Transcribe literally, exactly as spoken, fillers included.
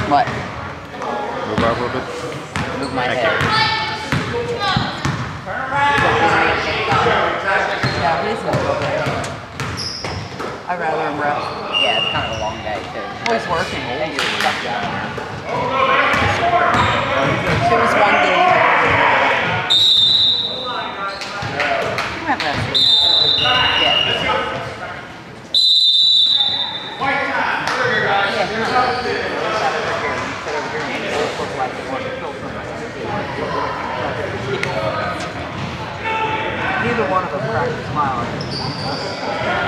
What? Move out a little bit. Move my Thank head. you. Yeah, he's a little bit. I'd rather him rest. Yeah, it's kind of a long day, too. Well, he's working. And you're stuck down there. It was one game. He went last week. Yeah. Neither one of them cracked a smile.